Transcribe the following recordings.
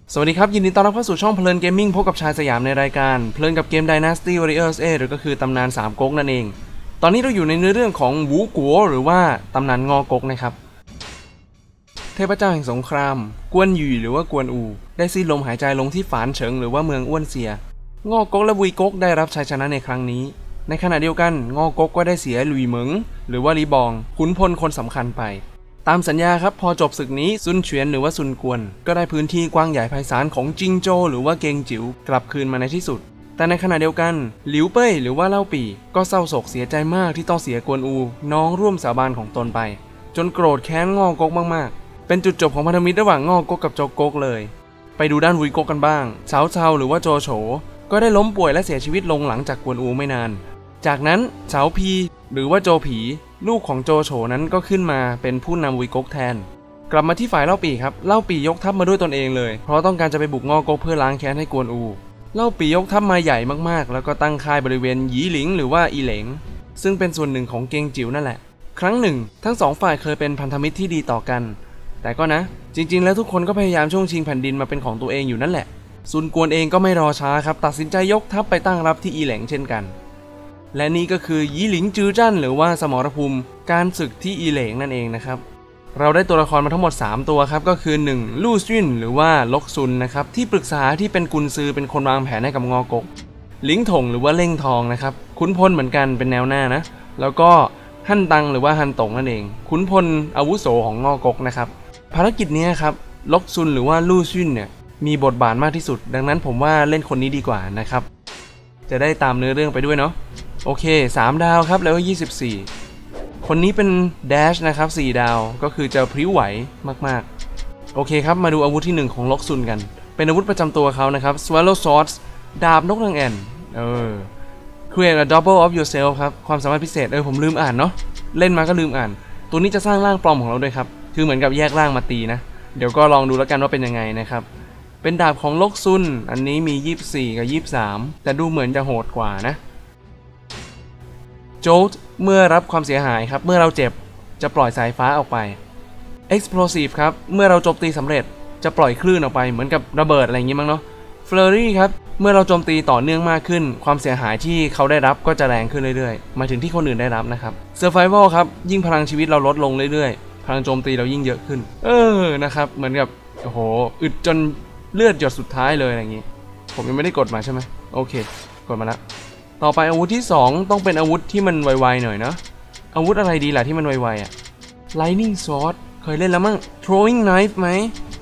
สวัสดีครับยินดีต้อนรับเข้าสู่ช่องเพลินเกมมิ่งพบกับชายสยามในรายการเพลินกับเกม Dynasty Warriors หรือก็คือตำนาน3ก๊กนั่นเองตอนนี้เราอยู่ในเนื้อเรื่องของวูกัวหรือว่าตำนานงอก๊กนะครับเทพเจ้าแห่งสงครามกวนหยี่หรือว่ากวนอูได้สิ้นลมหายใจลงที่ฝานเฉิงหรือว่าเมืองอ้วนเซียงอก๊กและวุยก๊กได้รับชัยชนะในครั้งนี้ในขณะเดียวกันงอก๊กก็ได้เสียหลุยเหมิงหรือว่าลีบองขุนพลคนสำคัญไปตามสัญญาครับพอจบศึกนี้ซุนเฉียนหรือว่าซุนกวนก็ได้พื้นที่กว้างใหญ่ไพศาลของจิงโจหรือว่าเกงจิ๋วกลับคืนมาในที่สุดแต่ในขณะเดียวกันหลิวเป้ยหรือว่าเล่าปี่ก็เศร้าโศกเสียใจมากที่ต้องเสียกวนอูน้องร่วมสาบานของตนไปจนโกรธแค้นงอก๊กมากๆเป็นจุดจบของพันธมิตรระหว่างงอก๊กกับโจก๊กเลยไปดูด้านวุยก๊กกันบ้างเฉาเฉาหรือว่าโจโฉก็ได้ล้มป่วยและเสียชีวิตลงหลังจากกวนอูไม่นานจากนั้นเฉาพีหรือว่าโจผีลูกของโจโฉนั้นก็ขึ้นมาเป็นผู้นำวุยก๊กแทนกลับมาที่ฝ่ายเล่าปี่ครับเล่าปี่ยกทัพมาด้วยตนเองเลยเพราะต้องการจะไปบุกงอก๊กเพื่อล้างแค้นให้กวนอูเล่าปี่ยกทัพมาใหญ่มากๆแล้วก็ตั้งค่ายบริเวณหยีหลิงหรือว่าอีเหลงซึ่งเป็นส่วนหนึ่งของเกงจิ๋วนั่นแหละครั้งหนึ่งทั้งสองฝ่ายเคยเป็นพันธมิตรที่ดีต่อกันแต่ก็นะจริงๆแล้วทุกคนก็พยายามช่วงชิงแผ่นดินมาเป็นของตัวเองอยู่นั่นแหละซุนกวนเองก็ไม่รอช้าครับตัดสินใจยกทัพไปตั้งรับที่อีเหลงเช่นกันและนี่ก็คือยีหลิงจือจั่นหรือว่าสมรภูมิการศึกที่อีเหลงนั่นเองนะครับเราได้ตัวละครมาทั้งหมด3ตัวครับก็คือ1ลู่ซิ่นหรือว่าลกซุนนะครับที่ปรึกษาที่เป็นกุนซือเป็นคนวางแผนให้กับงอก๊กลิงถงหรือว่าเล่งทองนะครับขุนพลเหมือนกันเป็นแนวหน้านะแล้วก็ฮั่นตังหรือว่าฮั่นตงนั่นเองขุนพลอาวุโสของงอก๊กนะครับภารกิจนี้ครับลกซุนหรือว่าลู่ซิ่นเนี่ยมีบทบาทมากที่สุดดังนั้นผมว่าเล่นคนนี้ดีกว่านะครับจะได้ตามเนื้อเรื่องไปด้วยเนาะโอเค3ดาวครับแล้วก็24คนนี้เป็นแดชนะครับ4ดาวก็คือจะพริ้วไหวมากๆโอเคครับมาดูอาวุธที่1ของล็อกซุนกันเป็นอาวุธประจำตัวเขานะครับ Swallow Swords ดาบนกนางแอ่นCreate a double of yourself ครับความสามารถพิเศษผมลืมอ่านเนาะเล่นมาก็ลืมอ่านตัวนี้จะสร้างร่างปลอมของเราด้วยครับคือเหมือนกับแยกร่างมาตีนะเดี๋ยวก็ลองดูแล้วกันว่าเป็นยังไงนะครับเป็นดาบของล็อกซุนอันนี้มี24กับ23แต่ดูเหมือนจะโหดกว่านะโจลเมื่อรับความเสียหายครับเมื่อเราเจ็บจะปล่อยสายฟ้าออกไป Explosive ครับเมื่อเราโจมตีสำเร็จจะปล่อยคลื่นออกไปเหมือนกับระเบิดอะไรอย่างงี้มั้งเนาะ Flurry ครับเมื่อเราโจมตีต่อเนื่องมากขึ้นความเสียหายที่เขาได้รับก็จะแรงขึ้นเรื่อยๆหมายถึงที่คนอื่นได้รับนะครับ Survival ครับยิ่งพลังชีวิตเราลดลงเรื่อยๆพลังโจมตีเรายิ่งเยอะขึ้นนะครับเหมือนกับโอ้โหอึดจนเลือดหยดสุดท้ายเลยอะไรอย่างงี้ผมยังไม่ได้กดมาใช่ไหมโอเคกดมาแล้วต่อไปอาวุธที่2ต้องเป็นอาวุธที่มันไวๆหน่อยนะอาวุธอะไรดีล่ะที่มันไวๆLightning Sword เคยเล่นแล้วมั้ง Throwing Knife ไหม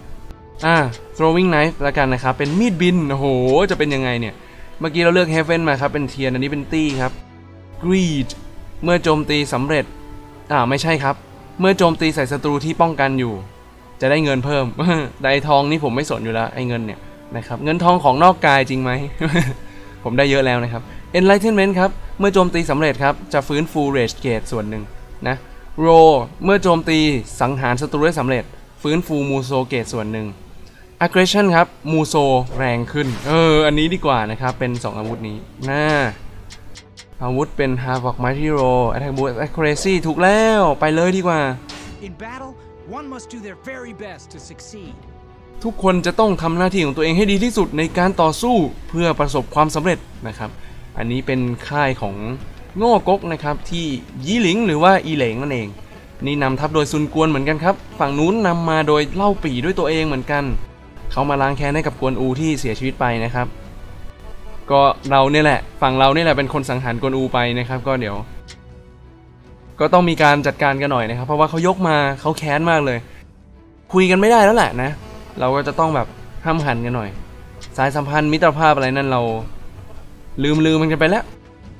Throwing Knife ละกันนะครับเป็นมีดบินโอ้โหจะเป็นยังไงเนี่ยเมื่อกี้เราเลือก Heaven มาครับเป็นเทียนอันนี้เป็นตี้ครับ Greed เมื่อโจมตีสำเร็จไม่ใช่ครับเมื่อโจมตีใส่ศัตรูที่ป้องกันอยู่จะได้เงินเพิ่ม แต่ไอ้ทองนี่ผมไม่สนอยู่แล้วไอ้เงินเนี่ยนะครับเงินทองของนอกกายจริงไหม ผมได้เยอะแล้วนะครับ Enlightenment ครับเมื่อโจมตีสำเร็จครับจะฟื้นฟู Rage Gate ส่วนหนึ่งนะ Roll เมื่อโจมตีสังหารศัตรูได้สำเร็จฟื้นฟู Muso Gate ส่วนหนึ่ง Aggression ครับ Muso แรงขึ้นอันนี้ดีกว่านะครับเป็น2อาวุธนี้อาวุธเป็น Havoc Mighty Roll Attack Boost Accuracy ถูกแล้วไปเลยดีกว่า In battle, one must do their very best to succeed. ทุกคนจะต้องทำหน้าที่ของตัวเองให้ดีที่สุดในการต่อสู้เพื่อประสบความสำเร็จนะครับอันนี้เป็นค่ายของงอก๊กนะครับที่ยีหลิงหรือว่าอีเหลงนั่นเองนี่นำทัพโดยซุนกวนเหมือนกันครับฝั่งนู้นนำมาโดยเล่าปี่ด้วยตัวเองเหมือนกันเขามาล้างแค้นให้กับกวนอูที่เสียชีวิตไปนะครับก็เราเนี่ยแหละฝั่งเราเนี่ยแหละเป็นคนสังหารกวนอูไปนะครับก็เดี๋ยวก็ต้องมีการจัดการกันหน่อยนะครับเพราะว่าเขายกมาเขาแค้นมากเลยคุยกันไม่ได้แล้วแหละนะเราก็จะต้องแบบห้ามหันกันหน่อยสายสัมพันธ์มิตรภาพอะไรนั่นเราลืมมันกันไปแล้ว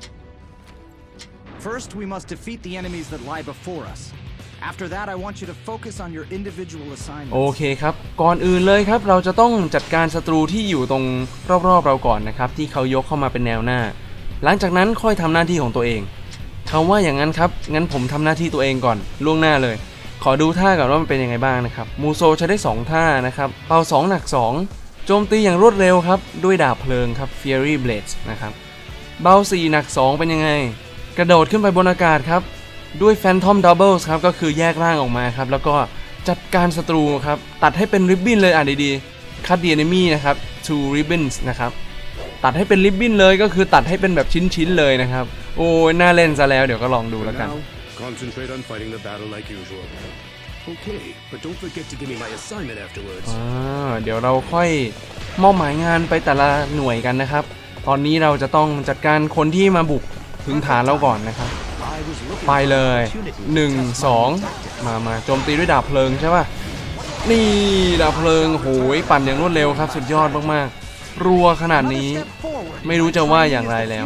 First, we must defeat the enemies that lie before us. After that, I want you to focus on your individual assignments. โอเคครับก่อนอื่นเลยครับเราจะต้องจัดการศัตรูที่อยู่ตรงรอบๆเราก่อนนะครับที่เขายกเข้ามาเป็นแนวหน้าหลังจากนั้นค่อยทำหน้าที่ของตัวเองเขาว่าอย่างนั้นครับงั้นผมทำหน้าที่ตัวเองก่อนล่วงหน้าเลยขอดูท่าก่อนว่ามันเป็นยังไงบ้างนะครับมูโซใช้ได้2ท่านะครับเป่า2หนัก2โจมตีอย่างรวดเร็วครับด้วยดาบเพลิงครับ Fiery Blades นะครับเบา4หนัก2เป็นยังไงกระโดดขึ้นไปบนอากาศครับด้วย Phantom Doubles ครับก็คือแยกร่างออกมาครับแล้วก็จัดการศัตรูครับตัดให้เป็นริบบิ้นเลยดีๆ cut the enemy นะครับ to ribbons นะครับตัดให้เป็นริบบิ้นเลยก็คือตัดให้เป็นแบบชิ้นๆเลยนะครับโอ้ยน่าเล่นซะแล้วเดี๋ยวก็ลองดูแล้วกัน Concentrate on fighting the battle like usual. Okay, but don't forget to give me my assignment afterwards. เดี๋ยวเราค่อยมอบหมายงานไปแต่ละหน่วยกันนะครับตอนนี้เราจะต้องจัดการคนที่มาบุกถึงฐานเราก่อนนะครับไปเลย1 2มาโจมตีด้วยดาบเพลิงใช่ป่ะนี่ดาบเพลิงโหยปั่นอย่างรวดเร็วครับสุดยอดมากๆรัวขนาดนี้ไม่รู้จะว่าอย่างไรแล้ว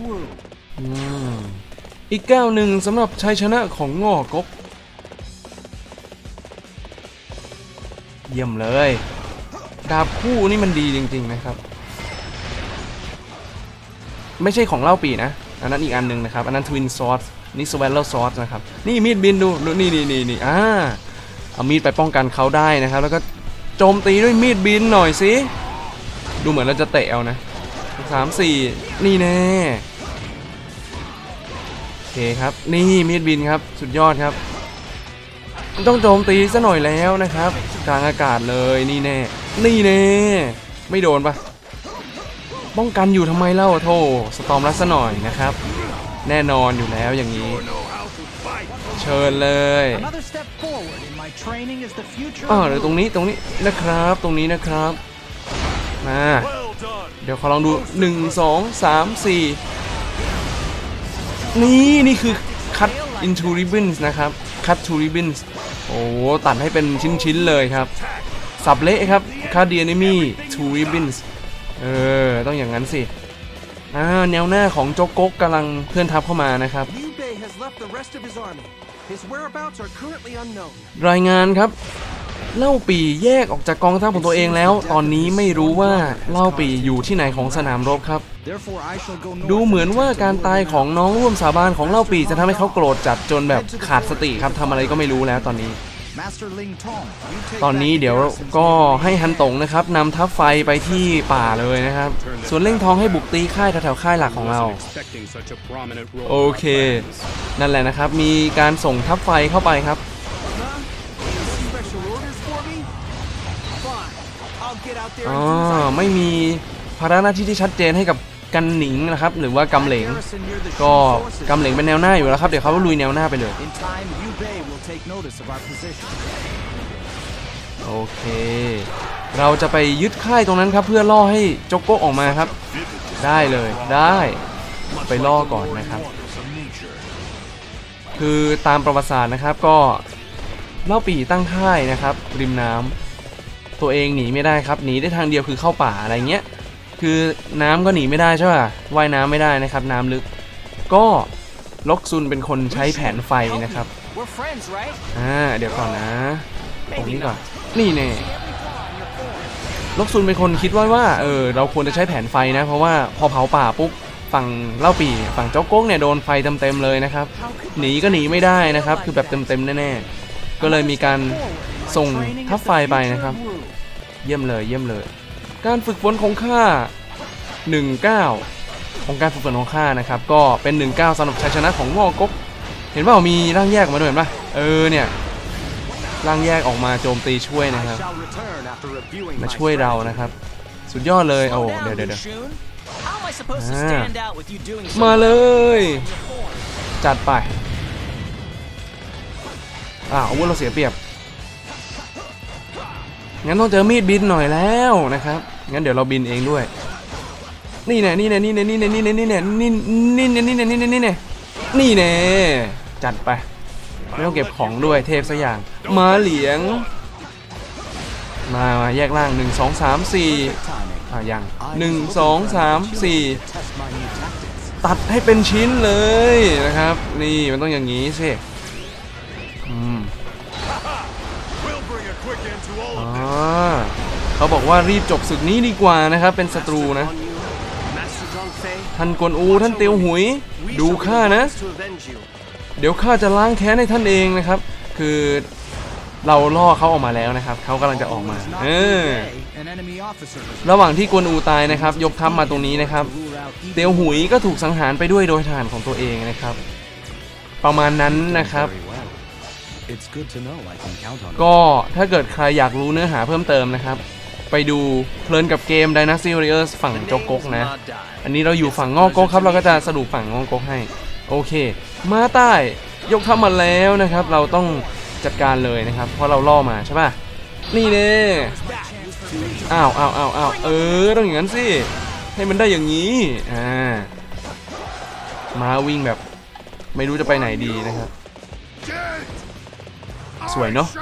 อีกก้าวหนึ่งสำหรับชัยชนะของง่อก๊กเยี่ยมเลยดาบคู่นี่มันดีจริงๆนะครับไม่ใช่ของเล่าปีนะอันนั้นอีกอันหนึ่งนะครับอันนั้นทวินซอสนี่สเวลเลอร์ซอสนะครับนี่มีดบินดูนี่เอามีดไปป้องกันเขาได้นะครับแล้วก็โจมตีด้วยมีดบินหน่อยสิดูเหมือนเราจะเตะเอานะ3-4นี่แน่โอเคครับนี่มีดบินครับสุดยอดครับต้องโจมตีซะหน่อยแล้วนะครับกลางอากาศเลยนี่แน่ไม่โดนปะป้องกันอยู่ทำไมเล่าโธ่สตอมรัดซะหน่อยนะครับแน่นอนอยู่แล้วอย่างนี้เชิญเลยเดี๋ยวตรงนี้นะครับตรงนี้นะครับมาเดี๋ยวขอลองดู1 2 3 4นี่คือ cut into ribbons นะครับ cut to ribbons โอ้ตัดให้เป็นชิ้นๆเลยครับสับเละครับ cut the enemy to ribbons ต้องอย่างนั้นสิแนวหน้าของโจ๊กก๊กกำลังเคลื่อนทัพเข้ามานะครับรายงานครับเล่าปี่แยกออกจากกองทัพของตัวเองแล้วตอนนี้ไม่รู้ว่าเล่าปี่อยู่ที่ไหนของสนามรบครับดูเหมือนว่าการตายของน้องร่วมสาบานของเล่าปี่จะทำให้เขาโกรธจัดจนแบบขาดสติครับทำอะไรก็ไม่รู้แล้วตอนนี้เดี๋ยวก็ให้ฮันตงนะครับนำทัพไฟไปที่ป่าเลยนะครับส่วนเล่งทองให้บุกตีค่ายแถวๆค่ายหลักของเราโอเคนั่นแหละนะครับมีการส่งทัพไฟเข้าไปครับไม่มีภาระหน้าที่ที่ชัดเจนให้กับกันหนิงนะครับหรือว่ากำเหลงก็กำเหลงเป็นแนวหน้าอยู่แล้วครับเดี๋ยวเขาลุยแนวหน้าไปเลยโอเคเราจะไปยึดค่ายตรงนั้นครับเพื่อล่อให้โจ๊กโก๊กออกมาครับได้เลยได้ไปล่อก่อนนะครับคือตามประวัติศาสตร์นะครับก็เล่าปี่ตั้งค่ายนะครับริมน้ำตัวเองหนีไม่ได้ครับหนีได้ทางเดียวคือเข้าป่าอะไรเงี้ยคือน้ำก็หนีไม่ได้ใช่ป่ะว่ายน้ำไม่ได้นะครับน้ำลึกก็ล็อกซุนเป็นคนใช้แผนไฟนะครับเดี๋ยวก่อนนะตรงนี้ก่อนนี่แน่ล็อกซุนเป็นคนคิดว่าเราควรจะใช้แผนไฟนะเพราะว่าพอเผาป่าปุ๊บฝั่งเล่าปี่ฝั่งโจ๊กก๊กเนี่ยโดนไฟเต็มเลยนะครับหนีก็หนีไม่ได้นะครับคือแบบเต็มแน่ๆก็เลยมีการส่งทัพไฟไปนะครับเยี่ยมเลยการฝึกฝนของข้า19ของการฝึกฝนของข้านะครับก็เป็น19สำหรับชัยชนะของง่อก๊กเห็นว่ามีร่างแยกออกมาด้วยเห็นปะเนี่ยร่างแยกออกมาโจมตีช่วยนะครับมาช่วยเรานะครับสุดยอดเลยโอ้เดี๋ยวมาเลยจัดไปอาวุธเราเสียเปรียบงั้นต้องเจอมีดบินหน่อยแล้วนะครับงั้นเดี๋ยวเราบินเองด้วยนี่แน่จัดไปไม่ต้องเก็บของด้วยเทพสักอย่างมาเหลียงมาแยกล่าง1 2 3 4ยัง1 2 3 4ตัดให้เป็นชิ้นเลยนะครับนี่มันต้องอย่างนี้สิเขาบอกว่ารีบจบศึกนี้ดีกว่านะครับเป็นศัตรูนะท่านกวนอูท่านเตียวหุยดูข้านะเดี๋ยวข้าจะล้างแค้นให้ท่านเองนะครับคือเราล่อเขาออกมาแล้วนะครับเขากำลังจะออกมาระหว่างที่กวนอูตายนะครับยกทัพมาตรงนี้นะครับเตียวหุยก็ถูกสังหารไปด้วยโดยทหารของตัวเองนะครับประมาณนั้นนะครับก็ถ้าเกิดใครอยากรู้เนื้อหาเพิ่มเติมนะครับไปดูเพลินกับเกม Dynasty Warriors ฝั่งโจกกนะอันนี้เราอยู่ฝั่งงอกกครับเราก็จะสรุปฝั่งงอกกให้โอเคมาใต้ยกทัพมาแล้วนะครับเราต้องจัดการเลยนะครับเพราะเราล่อมาใช่ป่ะนี่เน่อ้าวต้องอย่างนั้นสิให้มันได้อย่างนี้มาวิ่งแบบไม่รู้จะไปไหนดีนะครับสวยเนาะ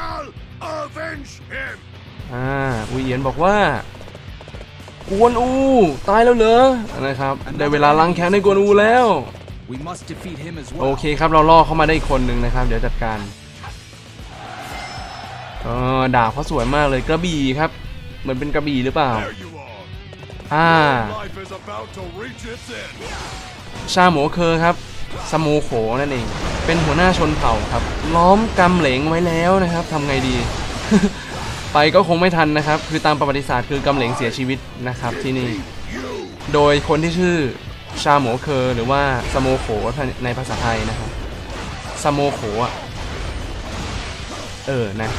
วีเอียนบอกว่ากวนอูตายแล้วเหรอนะครับได้เวลาล้างแค้นให้กวนอูแล้วโอเคครับเราล่อเข้ามาได้อีกคนหนึ่งนะครับเดี๋ยวจัดการดาบเขาสวยมากเลยกระบี่ครับเหมือนเป็นกระบี่หรือเปล่าชาโหมเคอครับสโมโขนั่นเองเป็นหัวหน้าชนเผ่าครับล้อมกำเหลงไว้แล้วนะครับทำไงดี ไปก็คงไม่ทันนะครับคือตามประวัติศาสตร์คือกำเหลงเสียชีวิตนะครับที่นี่โดยคนที่ชื่อชาโหมเคอหรือว่าสโมโขในภาษาไทยนะครับสโมโขนะ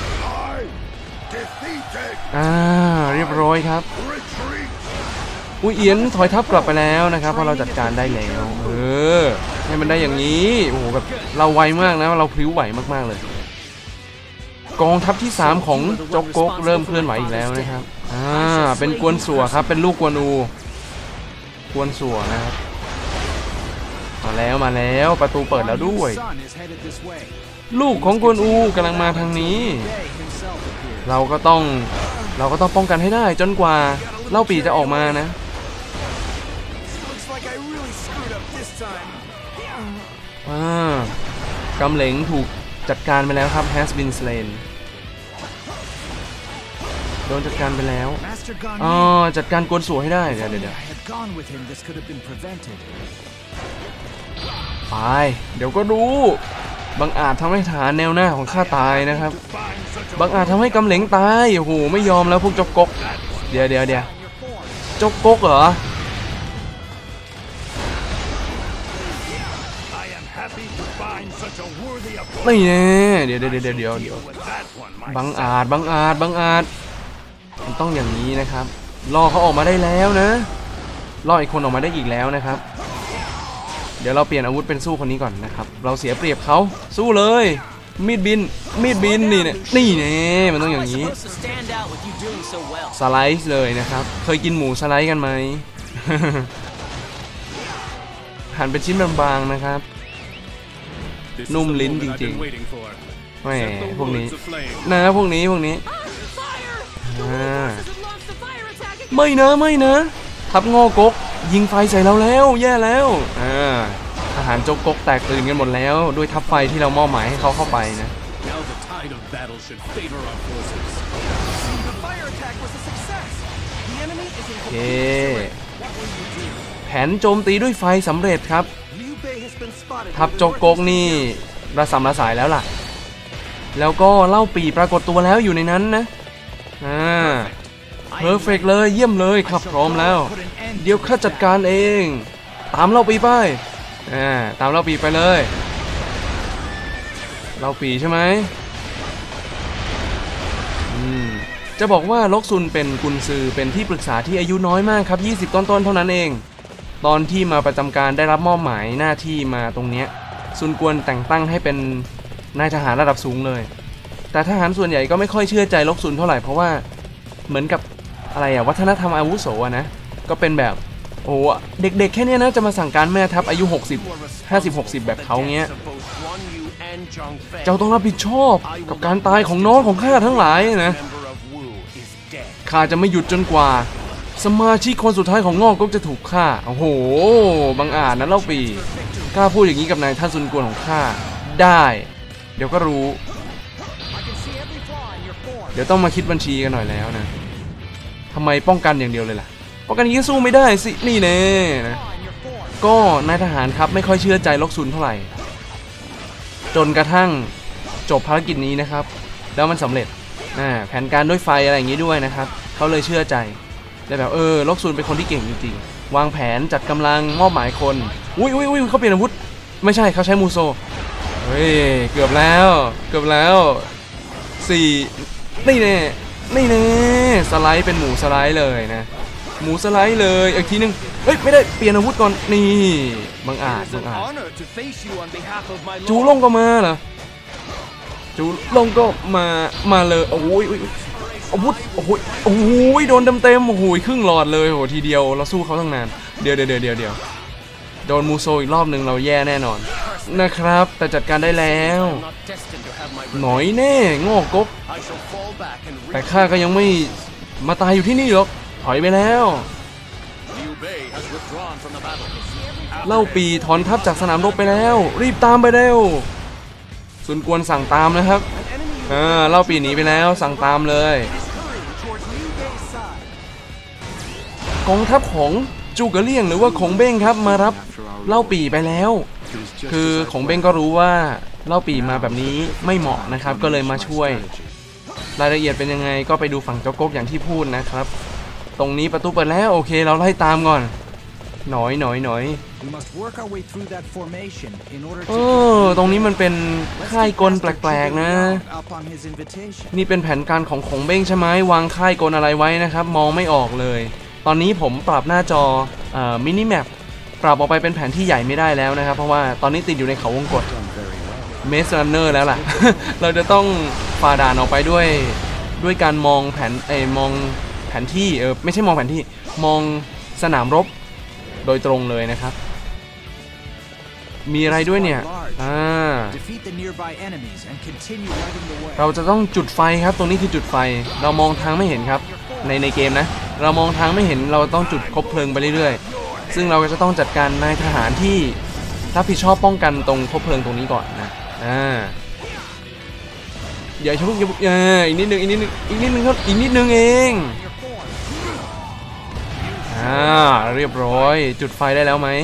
เรียบร้อยครับอุ้ยเอียนถอยทัพกลับไปแล้วนะครับเพราะเราจัดการได้แล้วให้มันได้อย่างนี้โอ้โหแบบเราไวมากนะเราพลิ้วไหวมากๆเลยกองทัพที่3ของโจกกเริ่มเคลื่อนไหวอีกแล้วนะครับเป็นกวนสัวครับเป็นลูกกวนอูกวนสัวนะครับมาแล้วประตูเปิดแล้วด้วยลูกของกวนอูกำลังมาทางนี้เราก็ต้องป้องกันให้ได้จนกว่าเล่าปีจะออกมานะกำเหลงถูกจัดการไปแล้วครับ has been slain โดนจัดการไปแล้วจัดการกวนสัวให้ได้เดี๋ยวไปเดี๋ยวก็ดูบังอาจทำให้ฐานแนวหน้าของข้าตายนะครับบังอาจทำให้กำเหลงตายโอ้โหไม่ยอมแล้วพวกโจกกเดี๋ยวโจกกเหรอไม่แน่เดี๋ยวบังอาจมันต้องอย่างนี้นะครับล่อเขาออกมาได้แล้วนะล่ออีกคนออกมาได้อีกแล้วนะครับเดี๋ยวเราเปลี่ยนอาวุธเป็นสู้คนนี้ก่อนนะครับเราเสียเปรียบเขาสู้เลยมีดบินนี่เนี่ยมันต้องอย่างนี้สไลซ์เลยนะครับเคยกินหมูสไลซ์กันไหม หั่นเป็นชิ้นบางๆนะครับนุ่มลิ้นจริงๆแหมพวกนี้นะพวกนี้ไม่นะทัพงอกกยิงไฟใส่เราแล้วแย่แล้วทหารโจกกแตกตื่นกันหมดแล้วด้วยทัพไฟที่เรามอบหมายให้เขาเข้าไปนะโอเคแผนโจมตีด้วยไฟสำเร็จครับทัพโจกกนี่ระสำระสายแล้วล่ะแล้วก็เล่าปีปรากฏตัวแล้วอยู่ในนั้นนะเพอร์เฟกเลยเยี่ยมเลยครับพร้อมแล้วเดี๋ยวข้าจัดการเองตามเล่าปีไปตามเล่าปีไปเลยเล่าปีใช่ไหมจะบอกว่าลกซุนเป็นกุนซือเป็นที่ปรึกษาที่อายุน้อยมากครับ20ต้นๆเท่านั้นเองตอนที่มาประจำการได้รับมอบหมายหน้าที่มาตรงเนี้ยซุนกวนแต่งตั้งให้เป็นนายทหารระดับสูงเลยแต่ทหารส่วนใหญ่ก็ไม่ค่อยเชื่อใจลกซุนเท่าไหร่เพราะว่าเหมือนกับอะไรวัฒนธรรมอาวุโสนะก็เป็นแบบโอ้เด็กๆแค่นี้นะจะมาสั่งการแม่ทัพอายุ50-60แบบเขาเงี้ยเจ้าต้องรับผิดชอบกับการตายของน้องของข้าทั้งหลายนะข้าจะไม่หยุดจนกว่าสมาชิกคนสุดท้ายของงอกก็จะถูกฆ่าโอ้โหบังอาจนะเล่าปีกล้าพูดอย่างนี้กับนายท่านซุนกวนของข้าได้เดี๋ยวก็รู้เดี๋ยวต้องมาคิดบัญชีกันหน่อยแล้วนะทำไมป้องกันอย่างเดียวเลยล่ะป้องกันนี้สู้ไม่ได้สินี่แน่นะก็นายทหารครับไม่ค่อยเชื่อใจลกซุนเท่าไหร่จนกระทั่งจบภารกิจนี้นะครับแล้วมันสำเร็จแผนการด้วยไฟอะไรอย่างนี้ด้วยนะครับเขาเลยเชื่อใจได้แบบลกซุนเป็นคนที่เก่งจริงๆวางแผนจัดกำลังมอบหมายคนอุ้ยเขาเปลี่ยนอาวุธไม่ใช่เขาใช้มูโซเฮ้ยเกือบแล้ว4นี่แน่นี่เน่สไลด์เป็นหมูสไลด์เลยนะหมูสไลด์เลยอีกทีนึงเฮ้ยไม่ได้เปลี่ยนอาวุธก่อนนี่บังอาจจูลงก็มาเหรอจูลงก็มาเลยโอ้ยอาวุธโอ้ยโดนเต็มโอ้โหครึ่งหลอดเลยโหทีเดียวเราสู้เขาตั้งนานเดี๋ยวโดนมูโซอีกรอบหนึ่งเราแย่แน่นอนนะครับแต่จัดการได้แล้วหน่อยแน่งอกกแต่ข้าก็ยังไม่มาตายอยู่ที่นี่หรอกถอยไปแล้วเล่าปีถอนทัพจากสนามรบไปแล้วรีบตามไปเร็วซุนกวนสั่งตามนะครับเล่าปีหนีไปแล้วสั่งตามเลยกองทัพของจูเกอเลี่ยงหรือว่าของเบ้งครับมารับเล่าปีไปแล้วคือของเบ้งก็รู้ว่าเล่าปีมาแบบนี้ไม่เหมาะนะครับก็เลยมาช่วยรายละเอียดเป็นยังไงก็ไปดูฝั่งเจ้าก๊กอย่างที่พูดนะครับตรงนี้ประตูเปิดแล้วโอเคเราไล่ตามก่อนหน่อยตรงนี้มันเป็นค่ายกลแปลกๆนะนี่เป็นแผนการของของเบ้งใช่ไหมวางค่ายกลอะไรไว้นะครับมองไม่ออกเลยตอนนี้ผมปรับหน้าจอมินิแมปปรับออกไปเป็นแผนที่ใหญ่ไม่ได้แล้วนะครับเพราะว่าตอนนี้ติดอยู่ในเขาวงกตเมสรันเนอร์แล้วล่ะ เราจะต้องฝ่าด่านออกไปด้วยการมองมองแผนที่ไม่ใช่มองแผนที่มองสนามรบโดยตรงเลยนะครับมีอะไรด้วยเนี่ยเราจะต้องจุดไฟครับตรงนี้คือจุดไฟเรามองทางไม่เห็นครับในเกมนะเรามองทางไม่เห็นเราต้องจุดคบเพลิงไปเรื่อยๆซึ่งเราก็จะต้องจัดการนายทหารที่รับผิดชอบป้องกันตรงคบเพลิงตรงนี้ก่อนนะอย่าชุบอีกนิดนึงครับอีกนิดนึงเองเรียบร้อยจุดไฟได้แล้วไหม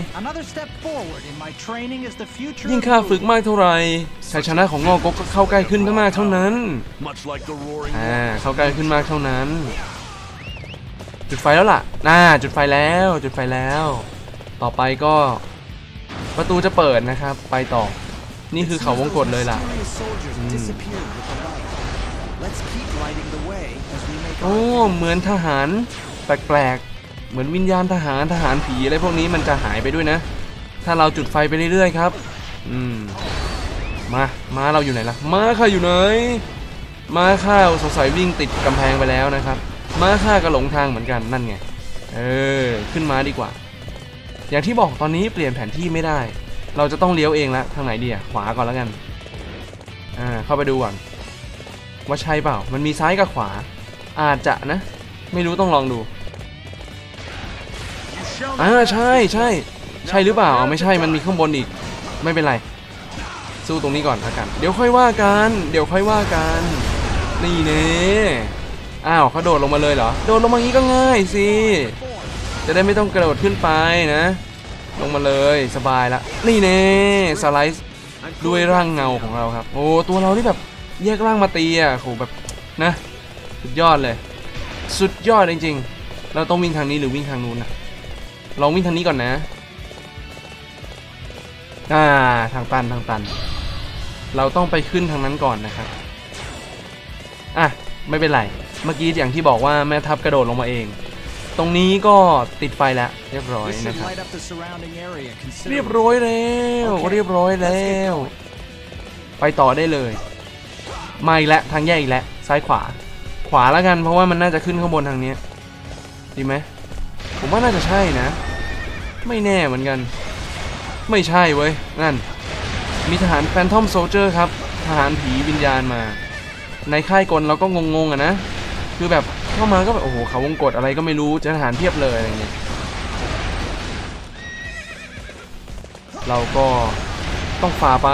ยิ่งข้าฝึกมากเท่าไหร่ชัยชนะของงอกกก็เข้าใกล้ขึ้นมากเท่านั้นเข้าใกล้ขึ้นมากเท่านั้นจุดไฟแล้วล่ะจุดไฟแล้วต่อไปก็ประตูจะเปิดนะครับไปต่อนี่คือเขาวงกตเลยล่ะโอ้เหมือนทหารแปลกๆเหมือนวิญญาณทหารผีอะไรพวกนี้มันจะหายไปด้วยนะถ้าเราจุดไฟไปเรื่อยๆครับมาเราอยู่ไหนล่ะมาข้าอยู่ไหนมาข้าสงสัยวิ่งติดกำแพงไปแล้วนะครับมาข้าก็หลงทางเหมือนกันนั่นไงขึ้นมาดีกว่าอย่างที่บอกตอนนี้เปลี่ยนแผนที่ไม่ได้เราจะต้องเลี้ยวเองละทางไหนดีขวาก่อนแล้วกันเข้าไปดูก่อนว่าใช่เปล่ามันมีซ้ายกับขวาอาจจะนะไม่รู้ต้องลองดูใช่หรือเปล่าไม่ใช่มันมีข้างบนอีกไม่เป็นไรสู้ตรงนี้ก่อนละกันเดี๋ยวค่อยว่ากันนี่เน่เขาโดดลงมาเลยเหรอโดดลงมางี้ก็ง่ายสิจะได้ไม่ต้องกระโดดขึ้นไปนะลงมาเลยสบายละนี่เน่สไลด์ด้วยร่างเงาของเราครับโอ้ตัวเราที่แบบแยกร่างมาตีโหแบบนะสุดยอดเลยสุดยอดจริงๆเราต้องวิ่งทางนี้หรือวิ่งทางนู้นนะลองวิ่งทางนี้ก่อนนะทางตันเราต้องไปขึ้นทางนั้นก่อนนะครับไม่เป็นไรเมื่อกี้อย่างที่บอกว่าแม่ทัพกระโดดลงมาเองตรงนี้ก็ติดไฟแล้วเรียบร้อยนะครับเรียบร้อยแล้วไปต่อได้เลยมาอีกแล้วทางแยกอีกแล้วซ้ายขวาแล้วกันเพราะว่ามันน่าจะขึ้นข้างบนทางนี้ดีไหมผมว่าน่าจะใช่นะไม่แน่เหมือนกันไม่ใช่เว้ยนั่นมีทหารแฟนทอมโซลเจอร์ครับทหารผีวิญญาณมาในค่ายกลเราก็งงนะคือแบบเข้ามาก็แบบโอ้โหเขาวงกตอะไรก็ไม่รู้เจอทหารเพียบเลยอะไรเงี้ยเราก็ต้องฝ่าไป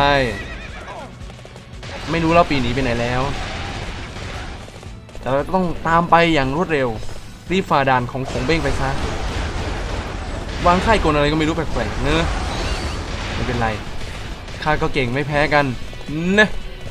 ไม่รู้เราปีหนีไปไหนแล้วแต่เราต้องตามไปอย่างรวดเร็วรีบฝ่าด่านของเบ้งไปซะวางค่ายกลอะไรก็ไม่รู้แปลกๆเนอะไม่เป็นไรข้าก็เก่งไม่แพ้กันนะ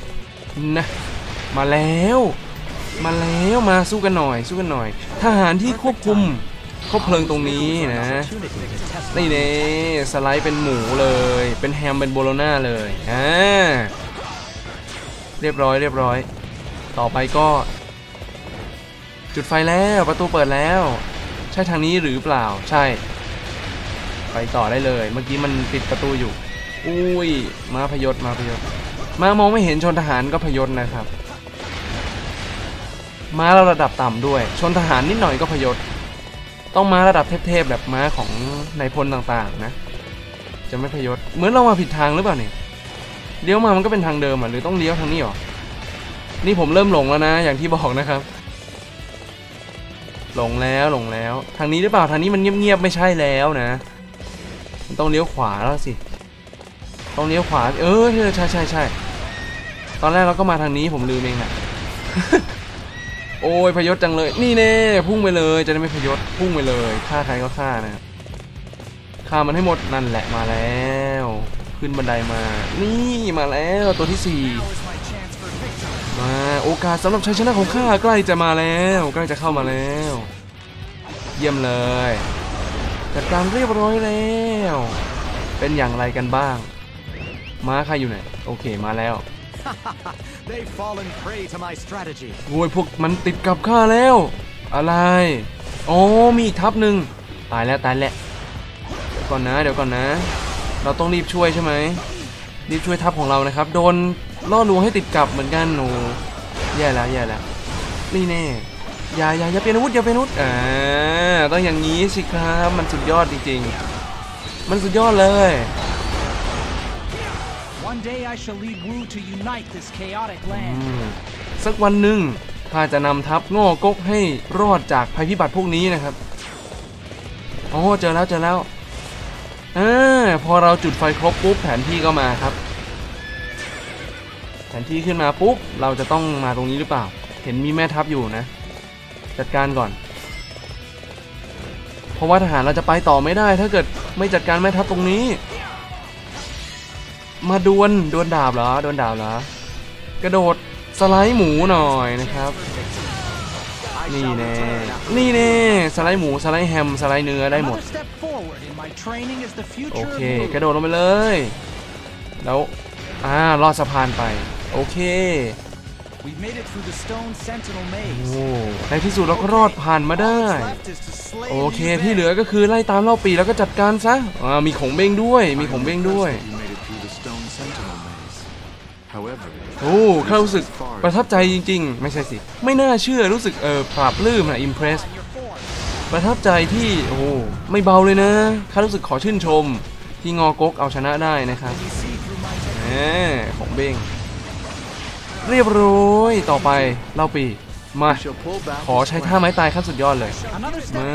มาแล้วมาสู้กันหน่อยทหารที่ควบคุมคบเพลิงตรงนี้นะนี่เน่สไลด์เป็นหมูเลยเป็นแฮมเป็นโบโลน่าเลยเรียบร้อยต่อไปก็จุดไฟแล้วประตูเปิดแล้วใช่ทางนี้หรือเปล่าใช่ไปต่อได้เลยเมื่อกี้มันปิดประตูอยู่อุ้ยมาพยศมามองไม่เห็นชนทหารก็พยศนะครับม้าเราระดับต่ำด้วยชนทหารนิดหน่อยก็พยศต้องม้าระดับเทพๆแบบม้าของนายพลต่างๆนะจะไม่พยศเหมือนเรามาผิดทางหรือเปล่าเนี่ยเลี้ยวมามันก็เป็นทางเดิมหรือต้องเลี้ยวทางนี้หรอนี่ผมเริ่มหลงแล้วนะอย่างที่บอกนะครับหลงแล้วทางนี้หรือเปล่าทางนี้มันเงียบๆไม่ใช่แล้วนะมันต้องเลี้ยวขวาแล้วสิต้องเลี้ยวขวาใช่ตอนแรกเราก็มาทางนี้ผมลืมเองอะ โอ้ยพยศจังเลยนี่แน่พุ่งไปเลยจะได้ไม่พยศพุ่งไปเลยฆ่าใครก็ฆ่านะฆ่ามันให้หมดนั่นแหละมาแล้วขึ้นบันไดมานี่มาแล้วตัวที่4มาโอกาสสำหรับชัยชนะของข้าใกล้จะมาแล้วใกล้จะเข้ามาแล้วเยี่ยมเลยจัดการเรียบร้อยแล้วเป็นอย่างไรกันบ้างม้าใครอยู่ไหนโอเคมาแล้ว They've fallen prey to my strategy. โว้ยพวกมันติดกับข้าแล้วอะไรอ๋อมีอีกทัพหนึ่งตายแล้วเดี๋ยวก่อนนะเราต้องรีบช่วยใช่ไหมรีบช่วยทัพของเรานะครับโดนล่อลวงให้ติดกับเหมือนกันโอ้แย่แล้วนี่แน่อย่าเป็นอาวุธต้องอย่างนี้สิครับมันสุดยอดจริงๆมันสุดยอดเลย One day I shall lead Wu to unite this chaotic land. สักวันหนึ่งข้าจะนำทัพง่อกกให้รอดจากภัยพิบัติพวกนี้นะครับโอ้เจอแล้วพอเราจุดไฟครบปุ๊บแผนที่ก็มาครับแผนที่ขึ้นมาปุ๊บเราจะต้องมาตรงนี้หรือเปล่าเห็นมีแม่ทัพอยู่นะจัดการก่อนเพราะว่าทหารเราจะไปต่อไม่ได้ถ้าเกิดไม่จัดการแม่ทัพตรงนี้มาดวลดาบเหรอกระโดดสไลด์หมูหน่อยนะครับนี่แน่สไลด์หมูสไลด์แฮมสไลด์เนื้อได้หมดโอเคกระโดดลงไปเลยแล้วลอดสะพานไปโอเคโอ้ในที่สุดเราก็รอดผ่านมาได้โอเคที่เหลือก็คือไล่ตามเล่าปีแล้วก็จัดการซะมีของเบ้งด้วยโอ้ข้ารู้สึกประทับใจจริงๆไม่ใช่สิไม่น่าเชื่อรู้สึกปราบปลื้มนะอิมเพรสประทับใจที่โอ้ไม่เบาเลยนะข้ารู้สึกขอชื่นชมที่งอกกเอาชนะได้นะครับของเบ้งเรียบร้อยต่อไปเล่าปีมาขอใช้ท่าไม้ตายขั้นสุดยอดเลยมา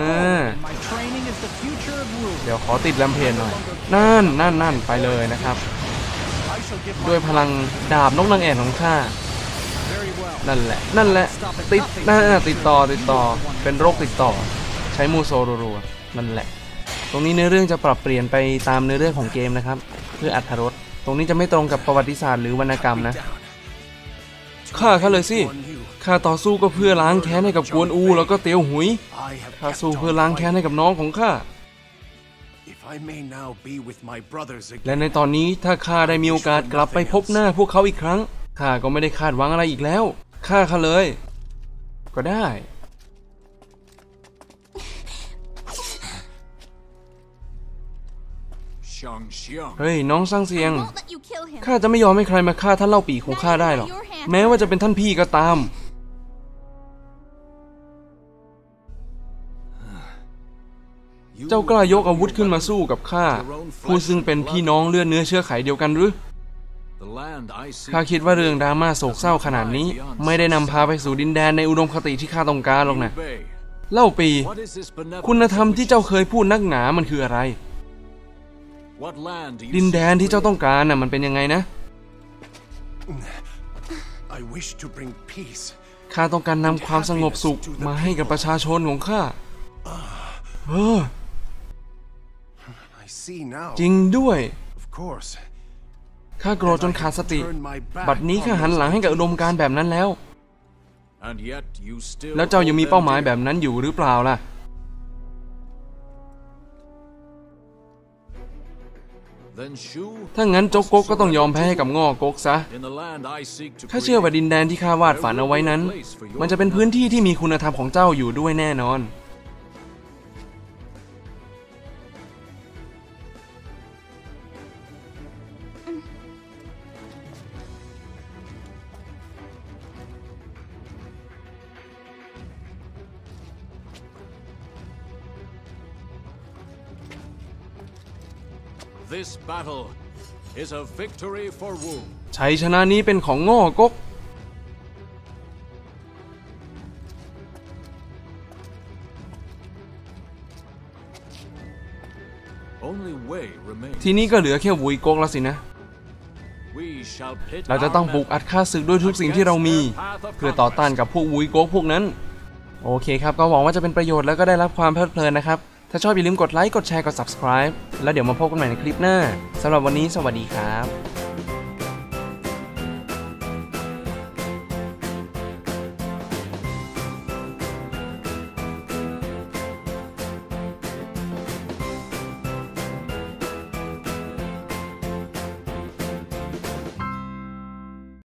เดี๋ยวขอติดลำเพลนหน่อยนั่นไปเลยนะครับด้วยพลังดาบนกนางแอ่นของข้านั่นแหละติดต่อเป็นโรคติดต่อใช้มูโซรัวๆนั่นแหละตรงนี้เนื้อเรื่องจะปรับเปลี่ยนไปตามเนื้อเรื่องของเกมนะครับเพื่ออรรถรสตรงนี้จะไม่ตรงกับประวัติศาสตร์หรือวรรณกรรมนะฆ่าเขาเลยสิข้าต่อสู้ก็เพื่อล้างแค้นให้กับกวนอูแล้วก็เตียวหุยข้าสู้เพื่อล้างแค้นให้กับน้องของข้าและในตอนนี้ถ้าข้าได้มีโอกาสกลับไปพบหน้าพวกเขาอีกครั้งข้าก็ไม่ได้คาดหวังอะไรอีกแล้วฆ่าเขาเลยก็ได้เฮ้ยน้องสร้างเสียงข้าจะไม่ยอมให้ใครมาฆ่าท่านเล่าปีของข้าได้หรอกแม้ว่าจะเป็นท่านพี่ก็ตามเจ้ากล้ายกอาวุธขึ้นมาสู้กับข้าผู้ซึ่งเป็นพี่น้องเลือดเนื้อเชื้อไขเดียวกันหรือข้าคิดว่าเรื่องดราม่าโศกเศร้าขนาดนี้ไม่ได้นำพาไปสู่ดินแดนในอุดมคติที่ข้าต้องการหรอกนะเล่าปีคุณธรรมที่เจ้าเคยพูดนักหนามันคืออะไรดินแดนที่เจ้าต้องการน่ะมันเป็นยังไงนะข้าต้องการนำความสงบสุขมาให้กับประชาชนของข้าจริงด้วยข้าโกรธจนขาดสติบัดนี้ข้าหันหลังให้กับอุดมการณ์แบบนั้นแล้วแล้วเจ้ายังมีเป้าหมายแบบนั้นอยู่หรือเปล่าล่ะถ้างั้นโจ๊กก๊กก็ต้องยอมแพ้ให้กับง่อก๊กซะข้าเชื่อว่าดินแดนที่ข้าวาดฝันเอาไว้นั้นมันจะเป็นพื้นที่ที่มีคุณธรรมของเจ้าอยู่ด้วยแน่นอน This battle is a victory for Wu. ชัยชนะนี้เป็นของง่อก๊ก Only Wei remains. ทีนี้ก็เหลือแค่วุยก๊กแล้วสินะ We shall pit เราจะต้องปลุกอัดฆ่าศึกด้วยทุกสิ่งที่เรามี เพื่อต่อต้านกับพวกวุยก๊กพวกนั้นโอเคครับก็หวังว่าจะเป็นประโยชน์แล้วก็ได้รับความเพลิดเพลินนะครับถ้าชอบอย่าลืมกดไลค์กดแชร์กด subscribe แล้วเดี๋ยวมาพบกันใหม่ในคลิปหน้าสำหรับวันนี้สวัสดีครับ